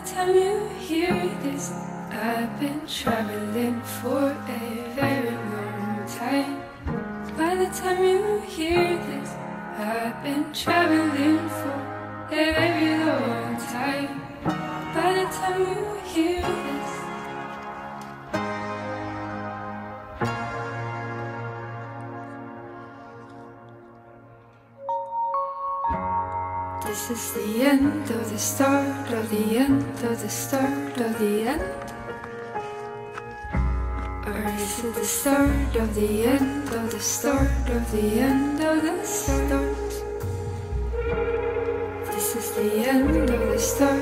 time you hear this, I've been traveling for a very long time. By the time you hear this, I've been traveling for a very long time. By the time you hear this, this is the end of the start of the end of the start of the end. Or is it the start of the end of the start of the end of the start? This is the end of the start